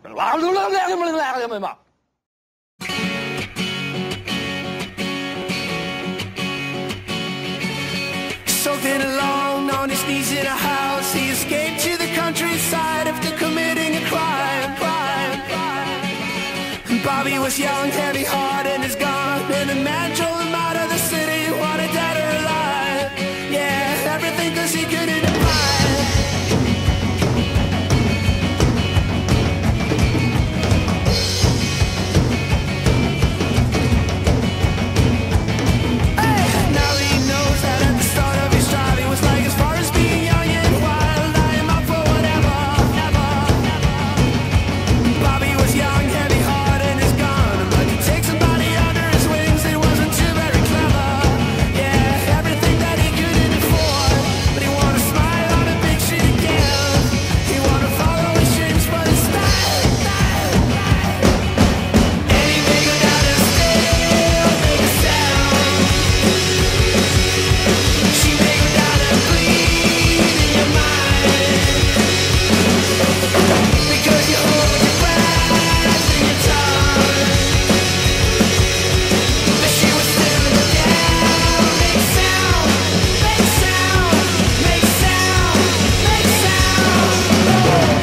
Something alone on his knees in a house. He escaped to the countryside after committing a crime. Bobby was young, heavy-hearted, and is gone. And the man drove him out of the city, wanted dead or alive. Yeah, everything 'cause he couldn't abide. Now he knows that at the start of his drive, he was like as far as being young and wild. I am up for whatever. Bobby was young, heavy-hearted, and is gone. But to take somebody under his wings, it wasn't too very clever. Yeah, everything that he couldn't afford. But he wanna smile on a big street again. He wanna follow his dreams, but instead, and he may go down and still make a sound. She may go down and bleed in your mind, because you hold your breath in your tongue. But she was still go down, make sound, make sound, make sound, make sound.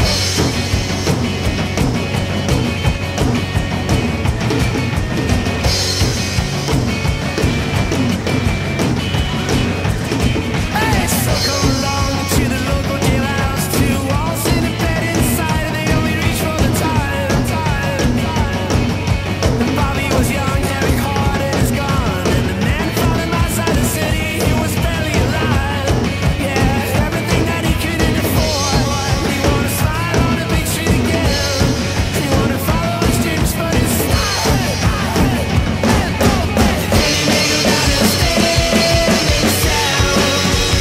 Hey, so come along to the local jailhouse. Two walls in a bed inside, and they only reach for the time. And Bobby was young, heavy-hearted, is gone. And the man found him outside the city, he was barely alive. Yeah, everything that he couldn't afford. He wanna slide on a big street again. He wanna follow his dreams, but it's not. And he may go down and stay, make a sound.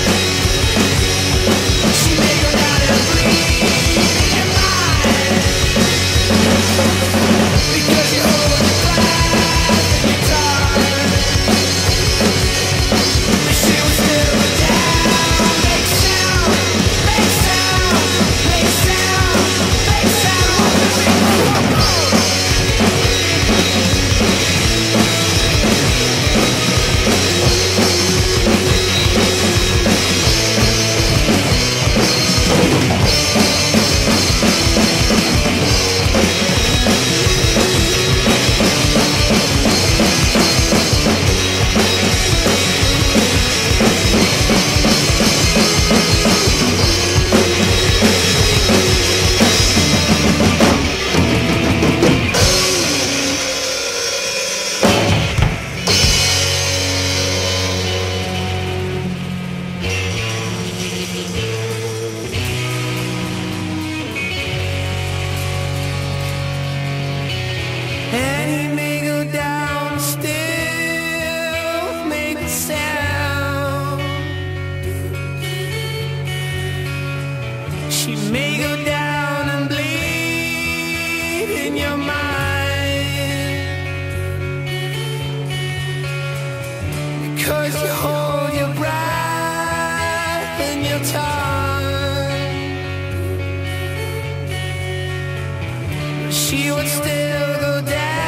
She may go down and bleed in your mind, because you hold your breath in your tongue. But she was still down, make sound, make sound, make sound, make sound. And he may go down, still make a sound. She may go down and bleed in your mind, because you hold your breath in your tongue. She would still go down.